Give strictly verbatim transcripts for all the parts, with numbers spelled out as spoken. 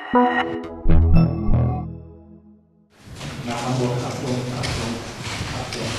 Hamburg, Achtung, Achtung, Achtung.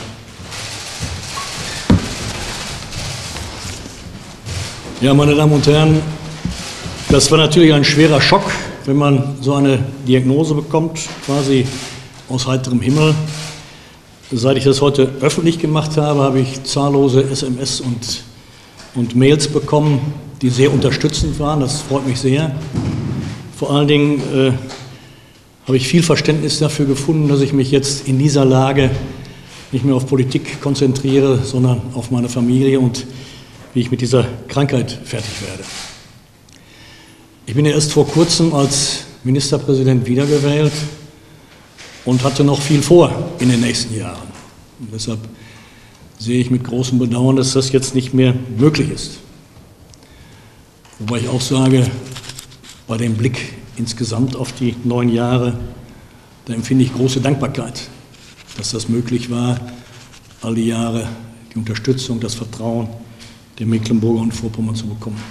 Ja, meine Damen und Herren, das war natürlich ein schwerer Schock, wenn man so eine Diagnose bekommt, quasi aus heiterem Himmel. Seit ich das heute öffentlich gemacht habe, habe ich zahllose S M S und, und Mails bekommen, die sehr unterstützend waren. Das freut mich sehr. Vor allen Dingen äh, habe ich viel Verständnis dafür gefunden, dass ich mich jetzt in dieser Lage nicht mehr auf Politik konzentriere, sondern auf meine Familie und wie ich mit dieser Krankheit fertig werde. Ich bin ja erst vor kurzem als Ministerpräsident wiedergewählt und hatte noch viel vor in den nächsten Jahren. Und deshalb sehe ich mit großem Bedauern, dass das jetzt nicht mehr möglich ist. Wobei ich auch sage, bei dem Blick insgesamt auf die neun Jahre, da empfinde ich große Dankbarkeit, dass das möglich war, all die Jahre die Unterstützung, das Vertrauen der Mecklenburger und Vorpommern zu bekommen.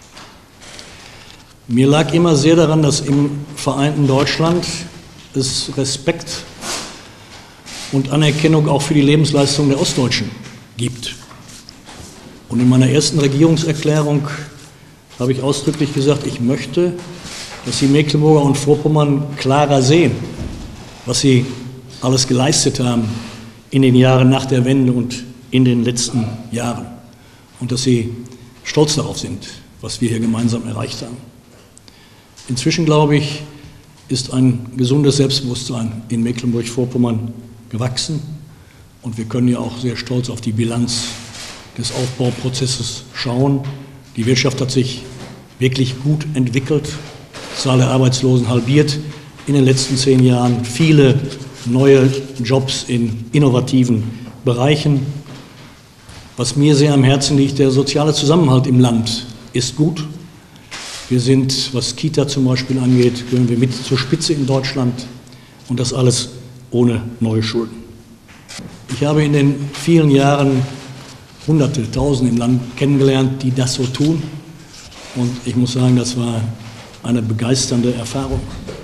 Mir lag immer sehr daran, dass im vereinten Deutschland es Respekt und Anerkennung auch für die Lebensleistung der Ostdeutschen gibt. Und in meiner ersten Regierungserklärung habe ich ausdrücklich gesagt, ich möchte, dass die Mecklenburger und Vorpommern klarer sehen, was sie alles geleistet haben in den Jahren nach der Wende und in den letzten Jahren. Und dass sie stolz darauf sind, was wir hier gemeinsam erreicht haben. Inzwischen, glaube ich, ist ein gesundes Selbstbewusstsein in Mecklenburg-Vorpommern gewachsen. Und wir können ja auch sehr stolz auf die Bilanz des Aufbauprozesses schauen. Die Wirtschaft hat sich wirklich gut entwickelt. Die Zahl der Arbeitslosen halbiert in den letzten zehn Jahren. Viele neue Jobs in innovativen Bereichen. Was mir sehr am Herzen liegt, der soziale Zusammenhalt im Land ist gut. Wir sind, was Kita zum Beispiel angeht, gehören wir mit zur Spitze in Deutschland und das alles ohne neue Schulden. Ich habe in den vielen Jahren Hunderte, Tausende im Land kennengelernt, die das so tun. Und ich muss sagen, das war eine begeisternde Erfahrung.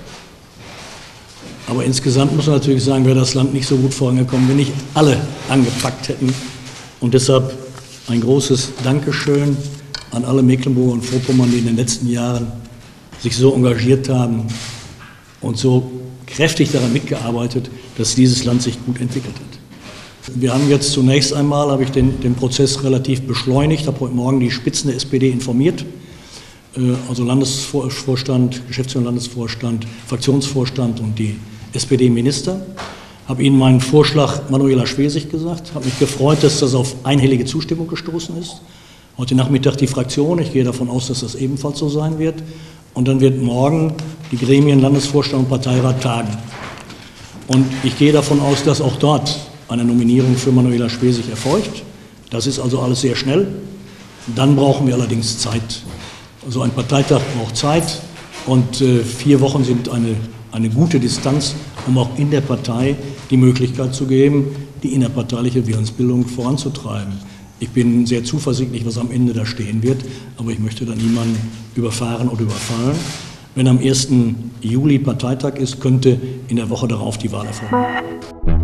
Aber insgesamt muss man natürlich sagen, wäre das Land nicht so gut vorangekommen, wenn nicht alle angepackt hätten. Und deshalb ein großes Dankeschön an alle Mecklenburger und Vorpommern, die in den letzten Jahren sich so engagiert haben und so kräftig daran mitgearbeitet, dass dieses Land sich gut entwickelt hat. Wir haben jetzt zunächst einmal, habe ich den, den Prozess relativ beschleunigt, habe heute Morgen die Spitzen der S P D informiert, also Landesvorstand, Geschäftsführer Landesvorstand, Fraktionsvorstand und die S P D-Minister. Habe Ihnen meinen Vorschlag Manuela Schwesig gesagt, habe mich gefreut, dass das auf einhellige Zustimmung gestoßen ist. Heute Nachmittag die Fraktion, ich gehe davon aus, dass das ebenfalls so sein wird. Und dann wird morgen die Gremien Landesvorstand und Parteirat tagen. Und ich gehe davon aus, dass auch dort eine Nominierung für Manuela Schwesig erfolgt. Das ist also alles sehr schnell. Dann brauchen wir allerdings Zeit. Also ein Parteitag braucht Zeit und äh, vier Wochen sind eine, eine gute Distanz, um auch in der Partei die Möglichkeit zu geben, die innerparteiliche Willensbildung voranzutreiben. Ich bin sehr zuversichtlich, was am Ende da stehen wird, aber ich möchte da niemanden überfahren oder überfallen. Wenn am ersten Juli Parteitag ist, könnte in der Woche darauf die Wahl erfolgen.